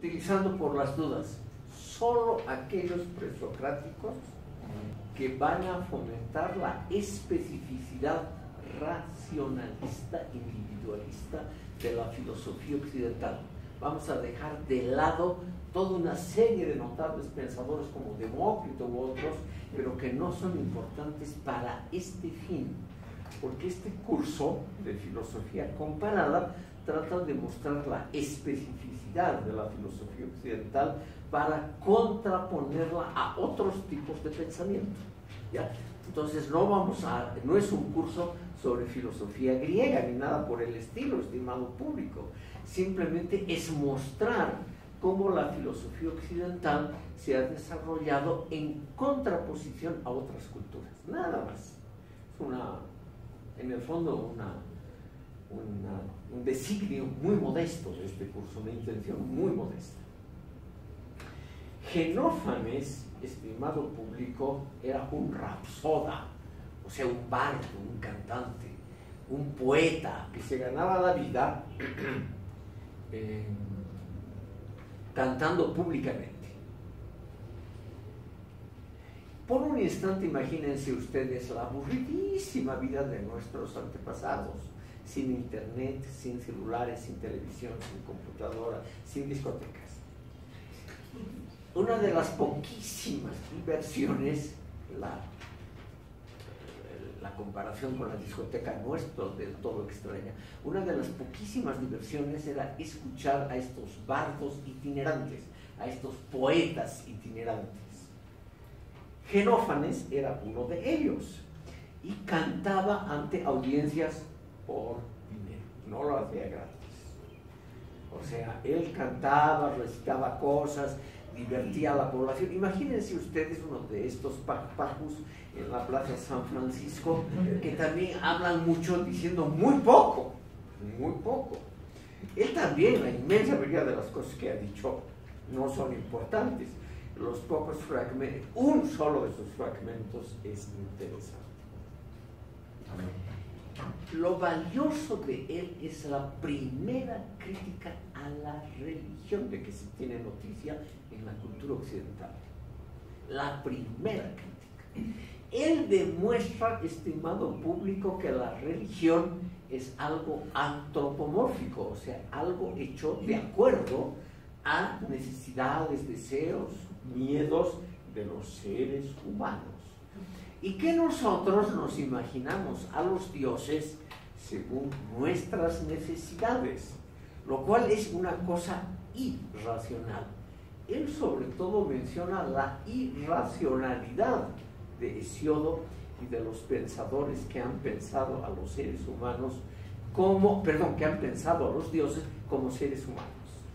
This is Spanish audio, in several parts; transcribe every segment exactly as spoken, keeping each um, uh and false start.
utilizando por las dudas, solo aquellos presocráticos que van a fomentar la especificidad racionalista, individualista de la filosofía occidental. Vamos a dejar de lado toda una serie de notables pensadores como Demócrito u otros, pero que no son importantes para este fin, porque este curso de filosofía comparada trata de mostrar la especificidad de la filosofía occidental para contraponerla a otros tipos de pensamiento, ¿ya? Entonces no vamos a, no es un curso sobre filosofía griega ni nada por el estilo, estimado público. Simplemente es mostrar cómo la filosofía occidental se ha desarrollado en contraposición a otras culturas, nada más. Es una, en el fondo, una, una, un designio muy modesto de este curso, una intención muy modesta. Genófanes, estimado público, era un rapsoda, o sea, un bardo, un cantante, un poeta que se ganaba la vida eh, cantando públicamente. Por un instante imagínense ustedes la aburridísima vida de nuestros antepasados, sin internet, sin celulares, sin televisión, sin computadora, sin discotecas. Una de las poquísimas diversiones, la, la comparación con la discoteca no es del todo extraña, una de las poquísimas diversiones era escuchar a estos bardos itinerantes, a estos poetas itinerantes. Genófanes era uno de ellos y cantaba ante audiencias por dinero, no lo hacía gratis. O sea, él cantaba, recitaba cosas, divertía a la población. Imagínense ustedes uno de estos pajus en la Plaza San Francisco que también hablan mucho diciendo muy poco, muy poco. Él también, la inmensa mayoría de las cosas que ha dicho no son importantes. Los pocos fragmentos, un solo de sus fragmentos es interesante. Lo valioso de él es la primera crítica a la religión de que se tiene noticia en la cultura occidental. La primera crítica. Él demuestra, estimado público, que la religión es algo antropomórfico, o sea, algo hecho de acuerdo a necesidades, deseos, miedos de los seres humanos. Y que nosotros nos imaginamos a los dioses según nuestras necesidades, lo cual es una cosa irracional. Él sobre todo menciona la irracionalidad de Hesiodo y de los pensadores que han pensado a los seres humanos como, perdón, que han pensado a los dioses como seres humanos.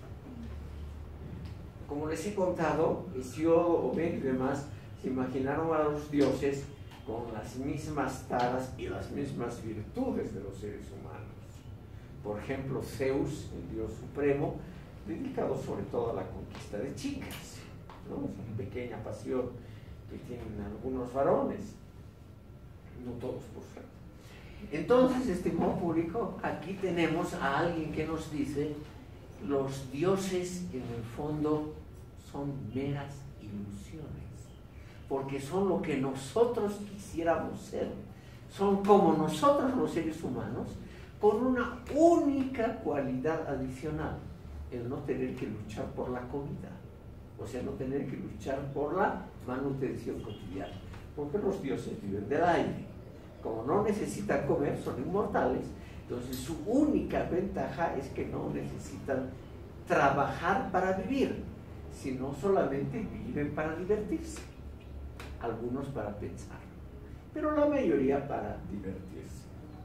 Como les he contado, Hesiodo, Homero y demás se imaginaron a los dioses con las mismas taras y las mismas virtudes de los seres humanos. Por ejemplo, Zeus, el dios supremo, dedicado sobre todo a la conquista de chicas, ¿no? Es una pequeña pasión que tienen algunos varones, no todos por suerte. Entonces, estimado público, aquí tenemos a alguien que nos dice: los dioses en el fondo son meras ilusiones, porque son lo que nosotros quisiéramos ser, son como nosotros los seres humanos, con una única cualidad adicional, el no tener que luchar por la comida, o sea, no tener que luchar por la manutención cotidiana, porque los dioses viven del aire, como no necesitan comer, son inmortales, entonces su única ventaja es que no necesitan trabajar para vivir, sino solamente viven para divertirse, algunos para pensar, pero la mayoría para divertirse.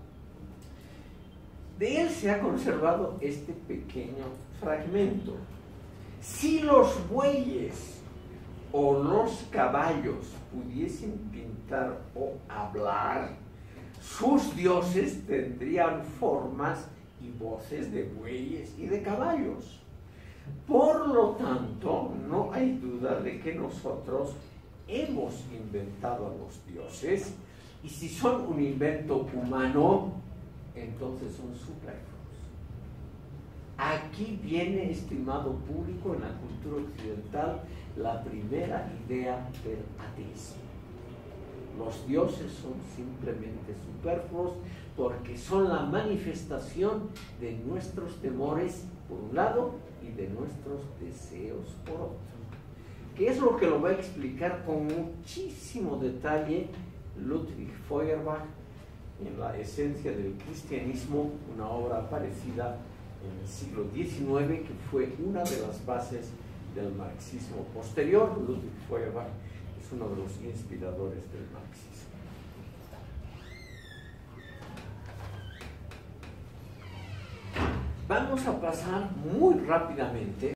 De él se ha conservado este pequeño fragmento: si los bueyes o los caballos pudiesen pintar o hablar, sus dioses tendrían formas y voces de bueyes y de caballos. Por lo tanto, no hay duda de que nosotros hemos inventado a los dioses, y si son un invento humano, entonces son superfluos. ¿A aquí viene, estimado público, en la cultura occidental, la primera idea del ateísmo. Los dioses son simplemente superfluos porque son la manifestación de nuestros temores por un lado y de nuestros deseos por otro. Que es lo que lo va a explicar con muchísimo detalle Ludwig Feuerbach en La esencia del cristianismo, una obra parecida en el siglo diecinueve que fue una de las bases del marxismo posterior. Ludwig Feuerbach es uno de los inspiradores del marxismo. Vamos a pasar muy rápidamente